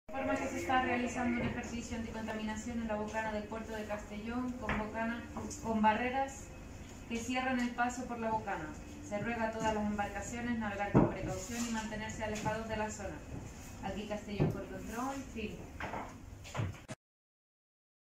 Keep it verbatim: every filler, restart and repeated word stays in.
Informa que se está realizando un ejercicio anticontaminación en la bocana del puerto de Castellón con, bocana, con barreras que cierran el paso por la bocana. Se ruega a todas las embarcaciones navegar con precaución y mantenerse alejados de la zona. Aquí Castellón por control, fin.